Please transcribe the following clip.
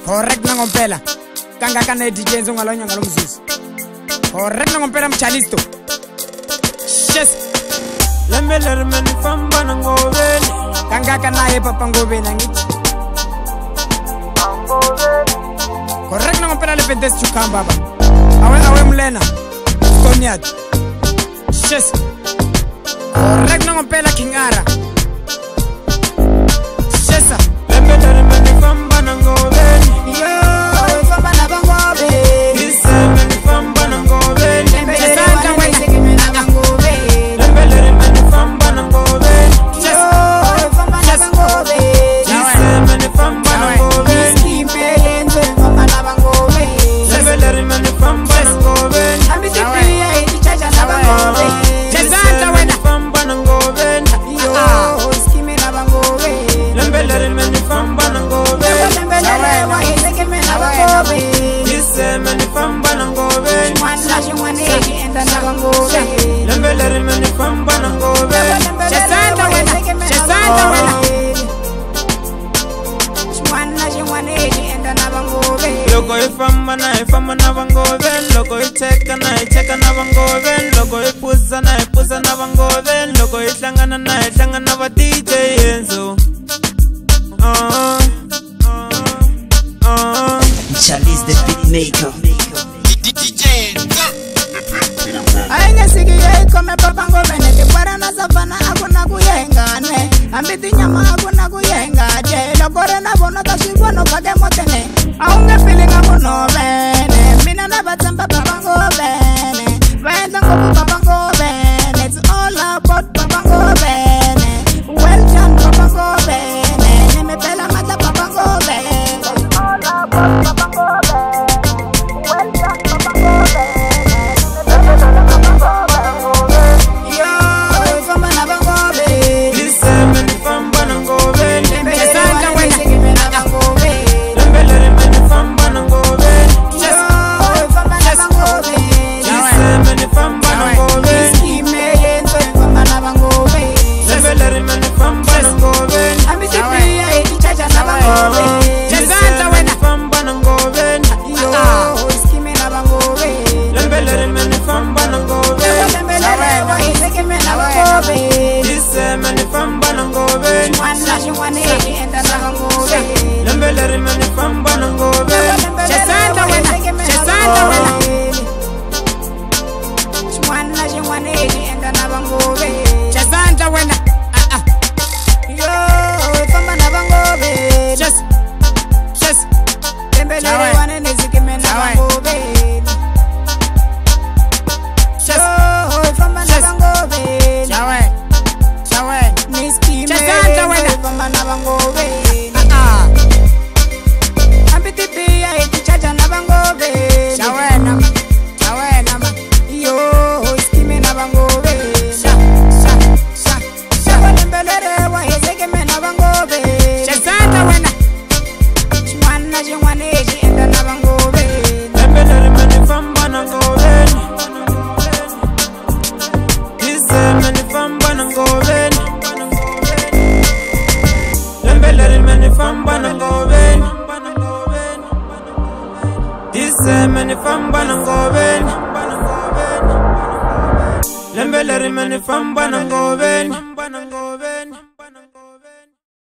Correct na ngompela. Kanga kana Djhendzo ngalonya ngalomzuzu. Correct na ngompela mchalisto. Yes. Lembeleri meni famba na Ngobeni. Kanga kana papa Ngobeni ngithi. Correct na ngompela lepentes chukamba baba. Awe mlena. Konyat. Yes. Correct na ngompela kingara. Yes. Lembeleri meni famba na Ngobeni. Logo ifamba na Ngobeni, logo icheka na Ngobeni, logo ipuza na Ngobeni, logo ihlangana na ba DJ Djhendzo. Charlie's the beat maker. Ainge sigi ye kome papa Ngobeni Kipara na savana akuna kuyenga nwe Ambiti nyama akuna kuyenga je Lokore na bono tashibono kage motene Aunge feeling akuno bene Mina na batemba papa Ngobeni Vaenda ngoku papa Ngobeni It's all about papa Ngobeni Well done papa Ngobeni Nimepela mata papa Ngobeni It's all about papa Ngobeni Well done papa Ngobeni Lembeleri meni famba na Ngobeni.